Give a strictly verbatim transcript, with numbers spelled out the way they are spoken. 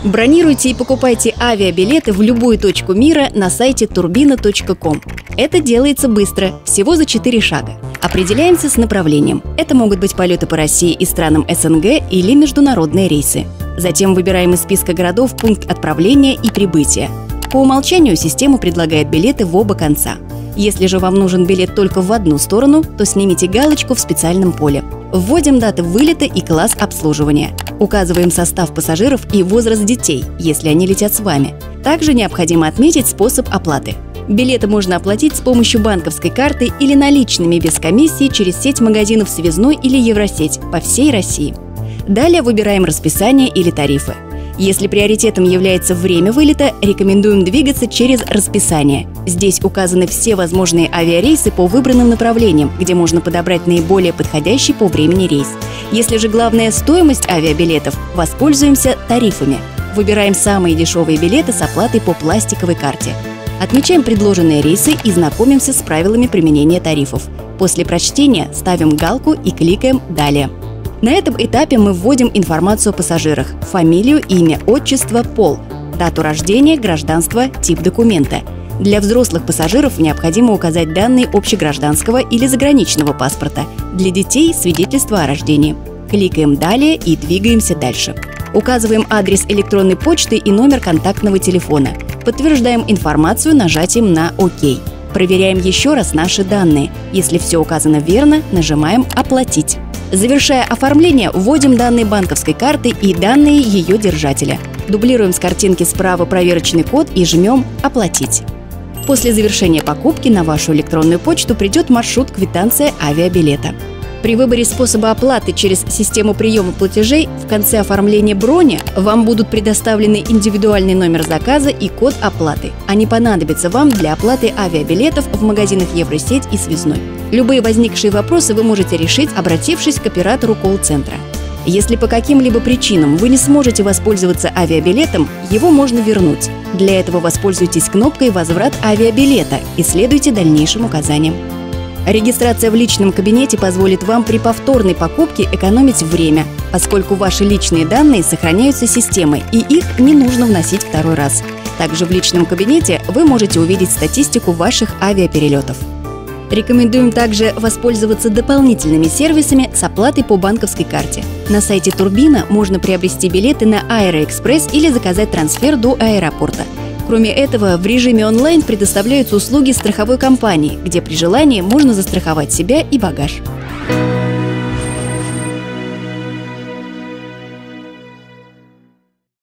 Бронируйте и покупайте авиабилеты в любую точку мира на сайте турбина точка ком. Это делается быстро, всего за четыре шага. Определяемся с направлением. Это могут быть полеты по России и странам эс эн гэ или международные рейсы. Затем выбираем из списка городов пункт отправления и прибытия. По умолчанию система предлагает билеты в оба конца. Если же вам нужен билет только в одну сторону, то снимите галочку в специальном поле. Вводим даты вылета и класс обслуживания. Указываем состав пассажиров и возраст детей, если они летят с вами. Также необходимо отметить способ оплаты. Билеты можно оплатить с помощью банковской карты или наличными без комиссии через сеть магазинов «Связной» или «Евросеть» по всей России. Далее выбираем расписание или тарифы. Если приоритетом является время вылета, рекомендуем двигаться через расписание. Здесь указаны все возможные авиарейсы по выбранным направлениям, где можно подобрать наиболее подходящий по времени рейс. Если же главная стоимость авиабилетов, воспользуемся тарифами. Выбираем самые дешевые билеты с оплатой по пластиковой карте. Отмечаем предложенные рейсы и знакомимся с правилами применения тарифов. После прочтения ставим галку и кликаем «Далее». На этом этапе мы вводим информацию о пассажирах – фамилию, имя, отчество, пол, дату рождения, гражданство, тип документа. Для взрослых пассажиров необходимо указать данные общегражданского или заграничного паспорта. Для детей – свидетельство о рождении. Кликаем «Далее» и двигаемся дальше. Указываем адрес электронной почты и номер контактного телефона. Подтверждаем информацию нажатием на «Ок». Проверяем еще раз наши данные. Если все указано верно, нажимаем «Оплатить». Завершая оформление, вводим данные банковской карты и данные ее держателя. Дублируем с картинки справа проверочный код и жмем «Оплатить». После завершения покупки на вашу электронную почту придет маршрут-квитанция авиабилета. При выборе способа оплаты через систему приема платежей в конце оформления брони вам будут предоставлены индивидуальный номер заказа и код оплаты. Они понадобятся вам для оплаты авиабилетов в магазинах Евросеть и Связной. Любые возникшие вопросы вы можете решить, обратившись к оператору колл-центра. Если по каким-либо причинам вы не сможете воспользоваться авиабилетом, его можно вернуть. Для этого воспользуйтесь кнопкой «Возврат авиабилета» и следуйте дальнейшим указаниям. Регистрация в личном кабинете позволит вам при повторной покупке экономить время, поскольку ваши личные данные сохраняются системой, и их не нужно вносить второй раз. Также в личном кабинете вы можете увидеть статистику ваших авиаперелетов. Рекомендуем также воспользоваться дополнительными сервисами с оплатой по банковской карте. На сайте Турбина можно приобрести билеты на Аэроэкспресс или заказать трансфер до аэропорта. Кроме этого, в режиме онлайн предоставляются услуги страховой компании, где при желании можно застраховать себя и багаж.